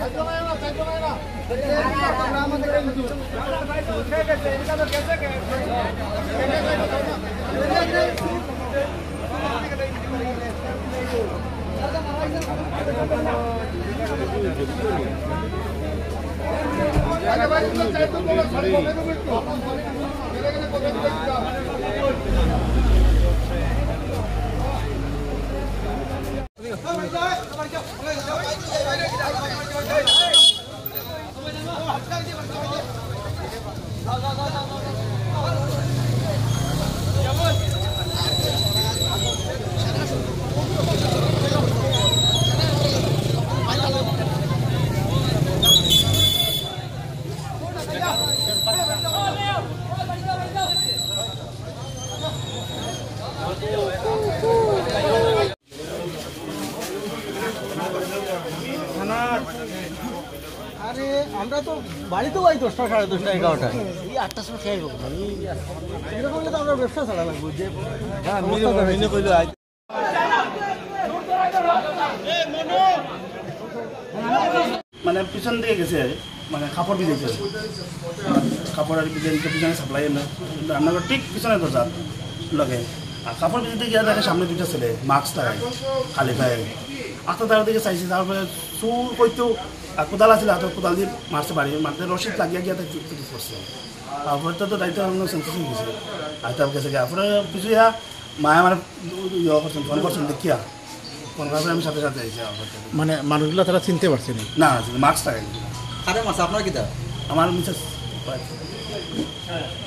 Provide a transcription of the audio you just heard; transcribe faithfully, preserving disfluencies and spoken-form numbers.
আরে আমরা তো বাড়িতেও বাড়ি দশটা সাড়ে দশটা এগারোটা এই আটটার সময় খেয়ে যাবো এরকম তো আমরা ব্যবসা চালা লাগবো যে মানে পিছন দিকে গেছে মানে কাপড় ভিজেছে কাপড় আর পিছনে সাপ্লাই রান্নাঘর ঠিক পিছনে দরজা লগে আর কাপড় ভিজতে গিয়ে দেখে সামনে দুইটা ছেলে মাস্ক লাগায় খালি খায় আস্তে তার দিকে চাইছে তারপরে চুর করতো আর কোদাল আছে হাতের কোদাল দিয়ে মারছে বাড়ি মারতে রশিদ লাগিয়ে গিয়ে তাই চুট করছে তারপরে তো দায়িত্ব সেন্সেস হয়ে গেছে আর তার কাছে তারপরে কিছু ইয়া মায়া মানে ইয়ে করছেন ফোন করছেন দেখিয়া ফোন করার আমি সাথে সাথে আইসি মানে মানুষগুলো তারা চিনতে পারছে না না মাস্ক লাগাই কারে মাছ আপনার কি আমার মিসেস